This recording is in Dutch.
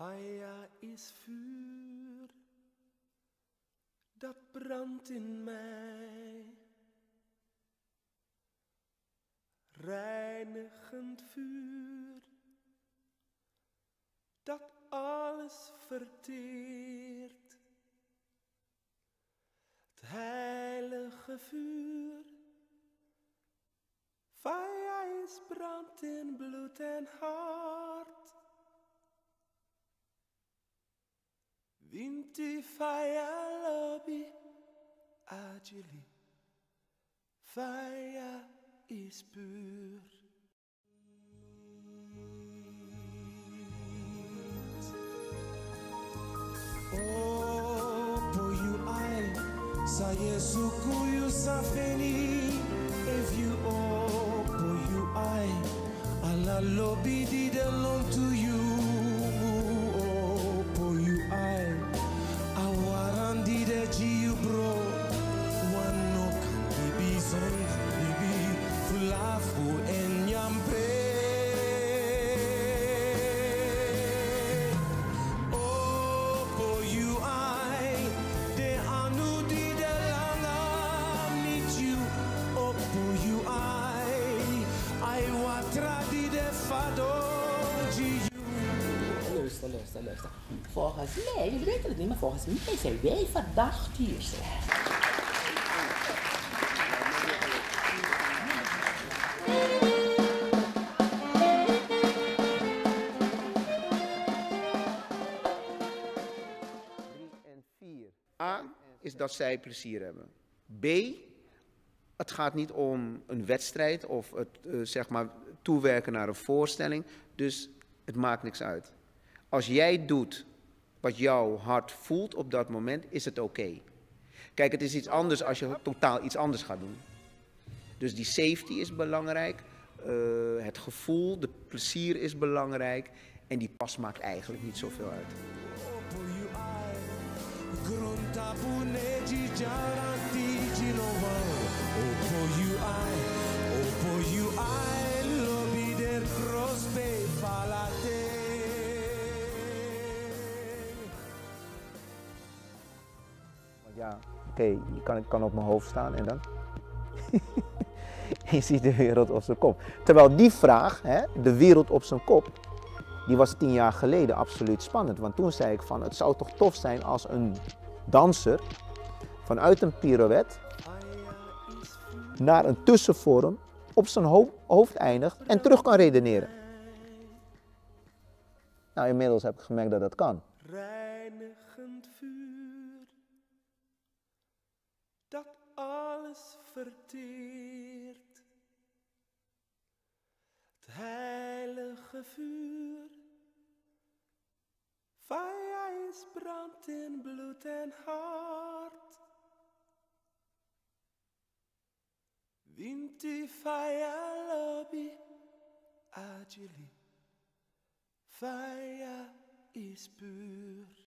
Fire is vuur, dat brandt in mij. Reinigend vuur, dat alles verteert. Het heilige vuur, fire is brandt in bloed en hart. Vinti fire lobby, agili, fire is puur. Oh, por you I, sa Yesu kuyu sa feni, if you oh, por you I, ala lobby did belong to you. Luister. Volgens mij, jullie weten het niet, maar volgens mij zijn wij vandaag hier zo. A is dat zij plezier hebben. B, het gaat niet om een wedstrijd of het zeg maar toewerken naar een voorstelling. Dus het maakt niks uit. Als jij doet wat jouw hart voelt op dat moment, is het oké. Kijk, het is iets anders als je totaal iets anders gaat doen. Dus die safety is belangrijk. Het gevoel, de plezier is belangrijk. En die pas maakt eigenlijk niet zoveel uit. Ja, oké, je kan op mijn hoofd staan en dan? Je ziet de wereld op zijn kop. Terwijl die vraag, de wereld op zijn kop, die was 10 jaar geleden absoluut spannend. Want toen zei ik van, het zou toch tof zijn als een danser vanuit een pirouette naar een tussenvorm op zijn hoofd eindigt en terug kan redeneren. Nou, inmiddels heb ik gemerkt dat dat kan. Reinigend vuur, dat alles verteert. Het heilige vuur, fire is brandt in bloed en hart. Vinti fire lobby, agili, fire is puur.